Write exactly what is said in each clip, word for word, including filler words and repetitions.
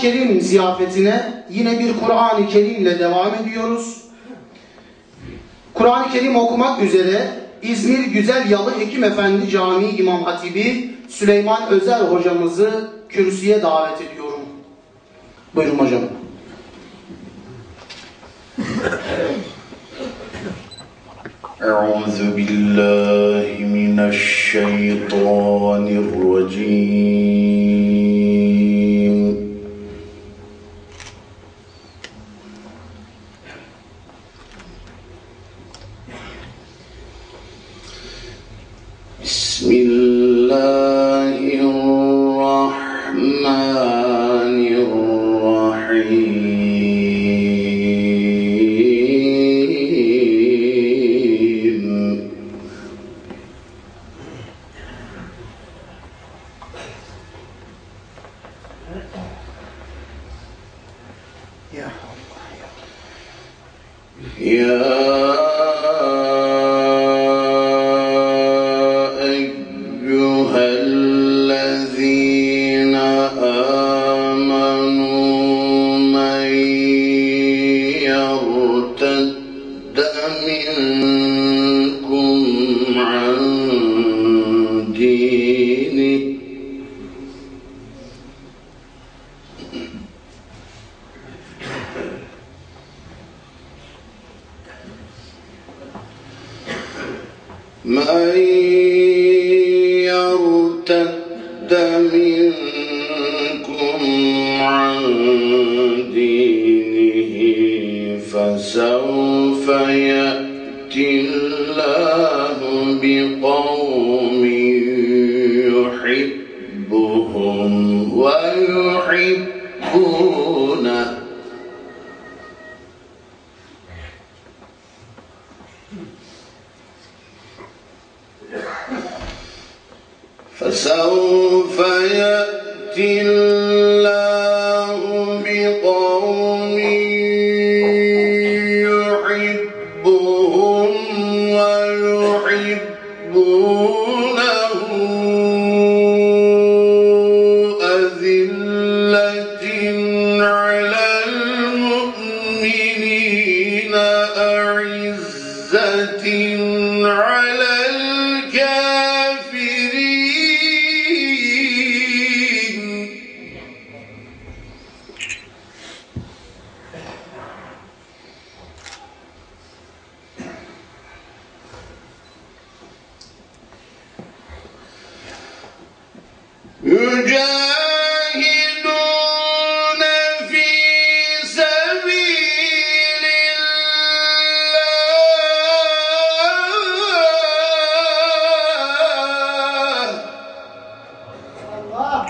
Kerim ziyafetine yine bir Kur'an-ı Kerim ile devam ediyoruz. Kur'an-ı Kerim okumak üzere İzmir Güzelyalı Hekim Efendi Camii İmam Hatibi Süleyman Özer hocamızı kürsüye davet ediyorum. Buyurun hocam. Euzu billahi mineşşeytanirracim. Bismillahirrahmanirrahim. من يرتد منكم عن دينه فسوف يأتي الله بقوم يحبهم ويحبونه فسوف يأتي الله بقوم يحبهم ويحبونه أذلة على المؤمنين أعزة على يجاهدون في سبيل الله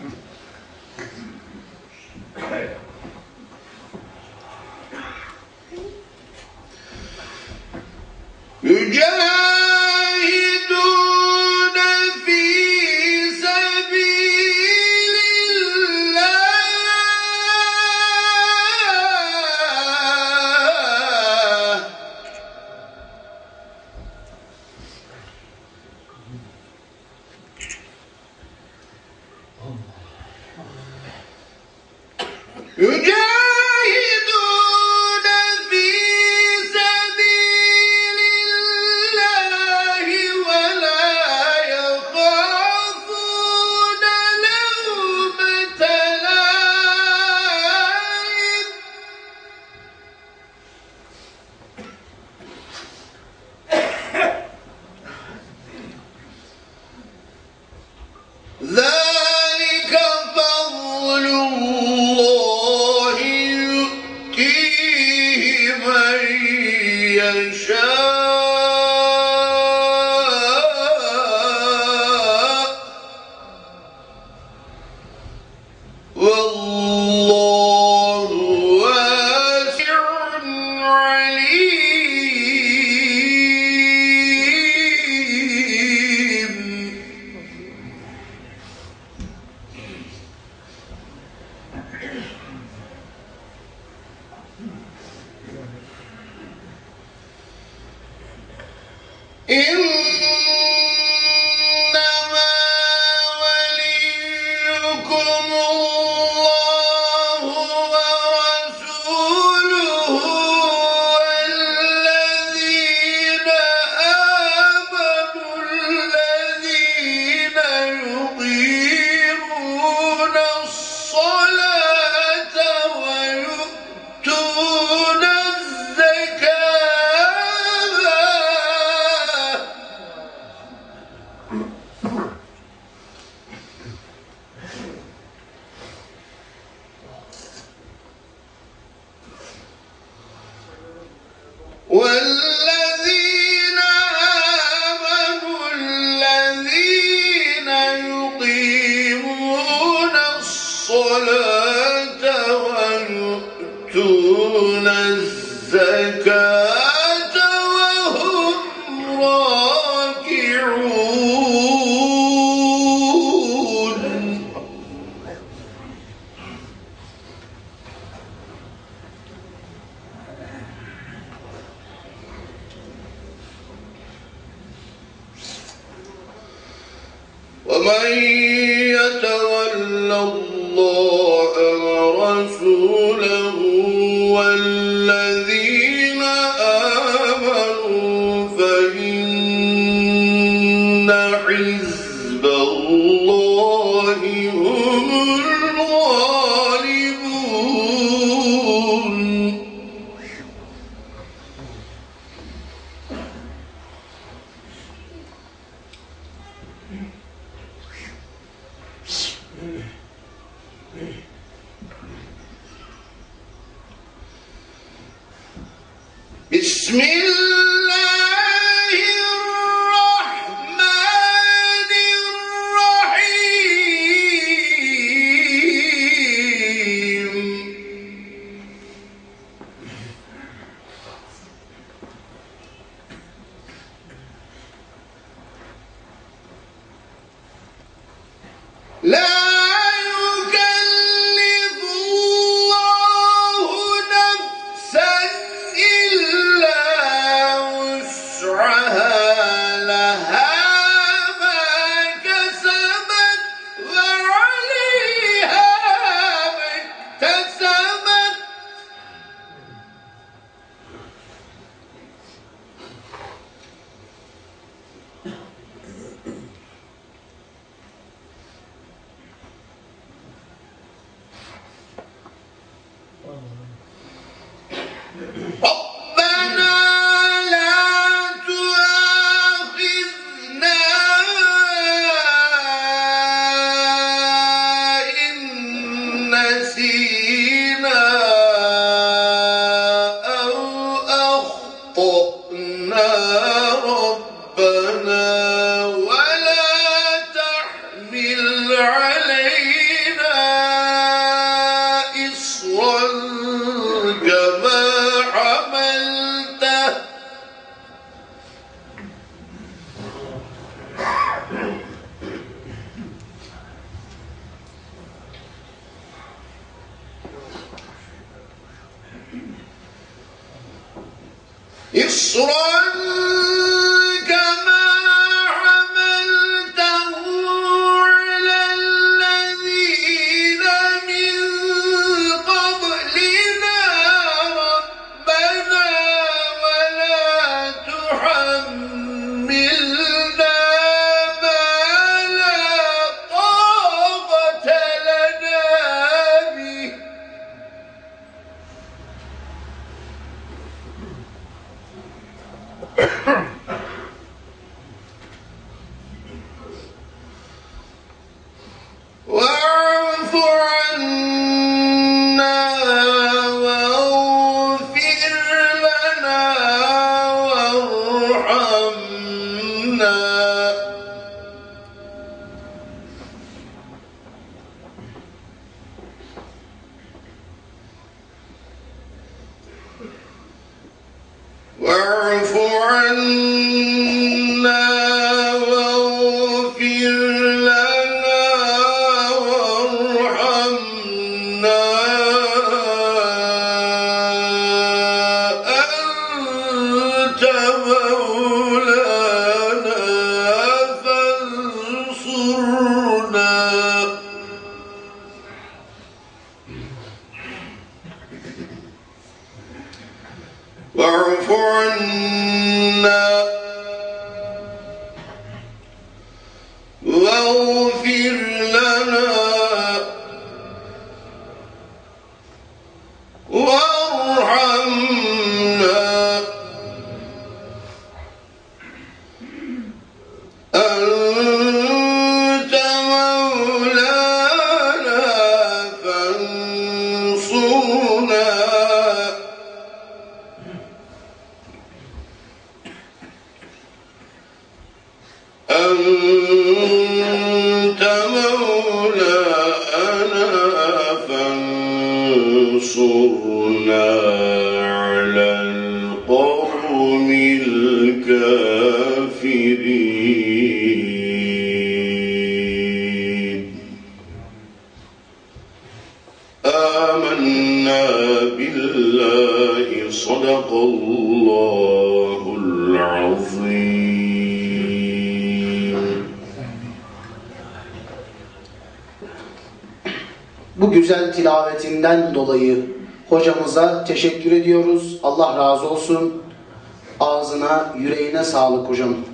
يجاهدون في يجاهدون في سبيل الله ولا يخافون لومة لائم ذلك فضل الله والذين آمنوا الذين يقيمون الصلاة ويؤتون الزكاة وهم راكعون. ومن يتول الله ورسوله والذين آمنوا فإن حزب الله هم الغالبون. بسم الله الرحمن الرحيم. لا يكلف الله نفسا إلا وسعها لها ما كسبت وعليها ما اكتسبت. ربنا لا تؤاخذنا إن نسينا أو أخطأنا ربنا ولا تحمل علينا إصرا كما حملته إصرا كما حملته على الذين من قبلنا ربنا ولا تحملنا ما لا طاقة لنا به. واعف عنا واغفر لنا وارحمنا واعف عنا واغفر لنا وارحمنا أنت مولانا فانصرنا. واعف عنا واغفر لنا وارحمنا أنت أنت مولانا فانصرنا على القوم الكافرين آمنا بالله صدق الله العظيم. Bu güzel tilavetinden dolayı hocamıza teşekkür ediyoruz. Allah razı olsun. Ağzına, yüreğine sağlık hocam.